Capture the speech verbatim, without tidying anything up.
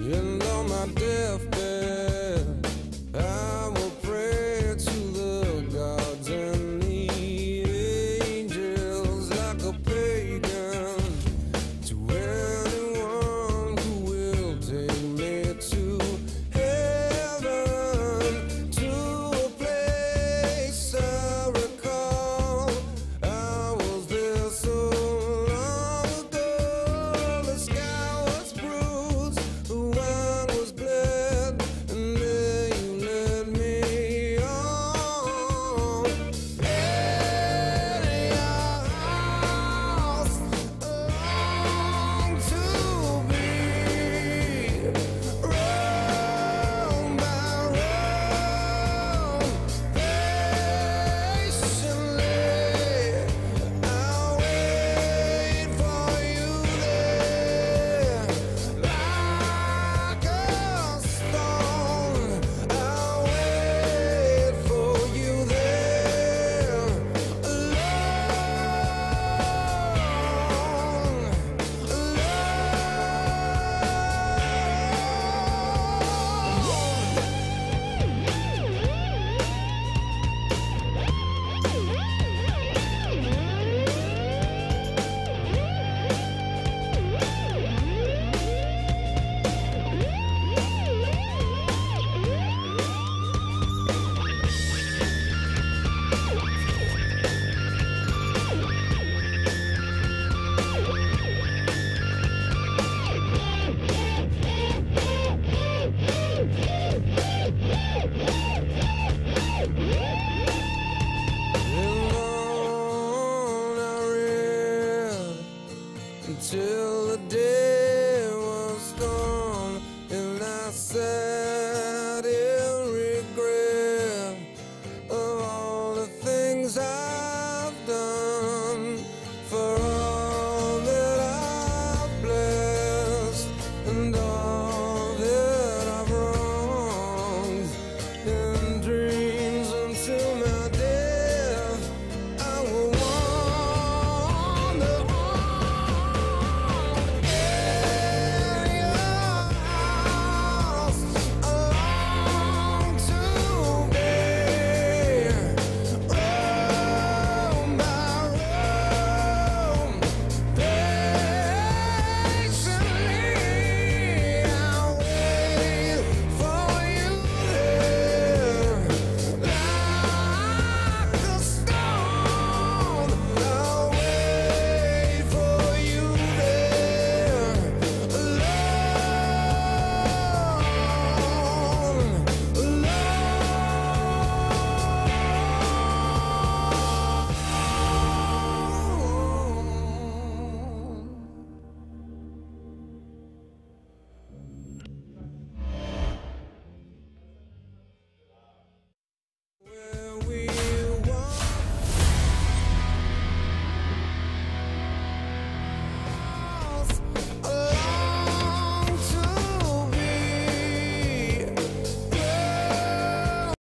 And on my deathbed, I will pray to the gods and the angels like a pagan, to anyone who will take me to heaven, to a place I recall. I was there so long ago. The sky was bruised, the wine was bled, and there you led me on. In your house, long to be round by round, patiently I'll wait for you there, like a stone. I'll wait for you there, alone, and on I read until the day